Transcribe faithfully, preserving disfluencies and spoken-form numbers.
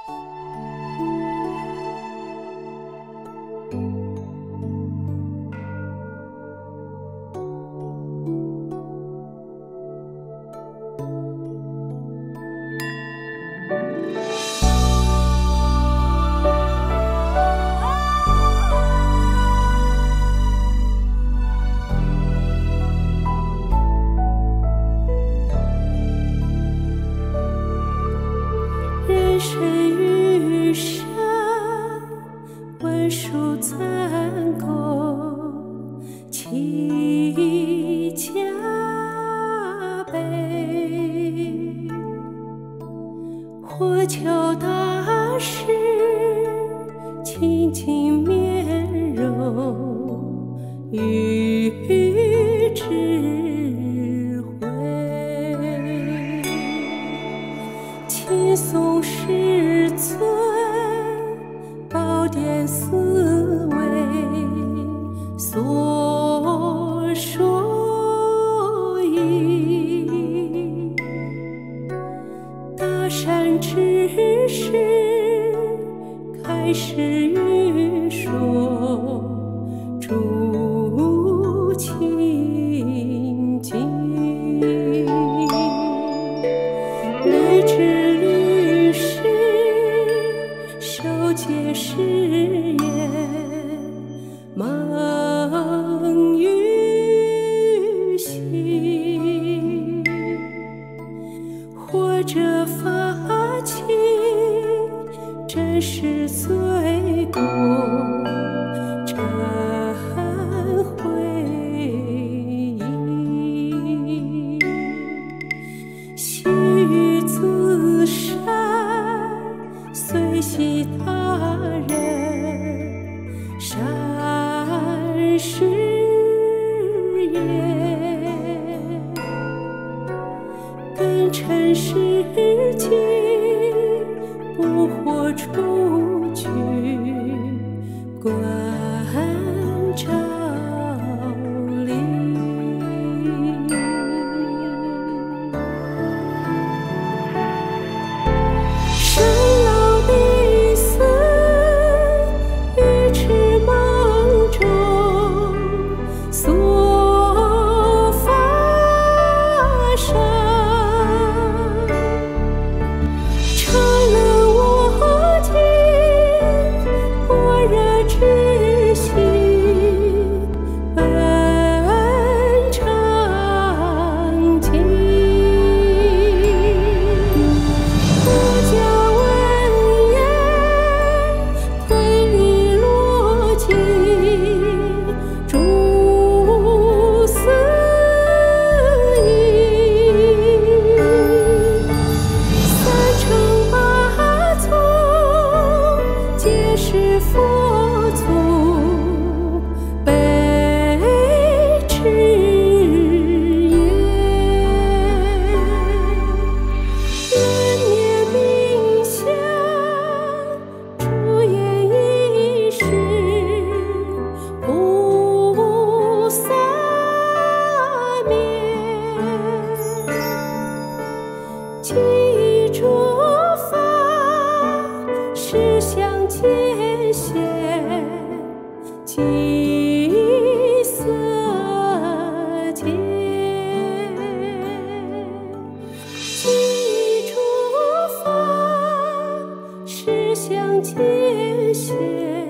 人生余生，文书残共弃家悲。火球大师，清净面容与智慧。亲诵师尊宝典思维所说意，大善知识开始语说诸清净，律知律师受戒誓言忙于心，或者发起真实罪过忏悔意，喜于自善随喜他人善事业，根尘世境不惑出去观照理。生老病死愚痴梦中所发生，成了我今般若之心本常寂。佛教文言推理逻辑诸思义，三乘八宗皆是佛祖被持也。念念冥想，诸言一时，菩萨面，记诸法实相界限，即色界。记诸法实相界限。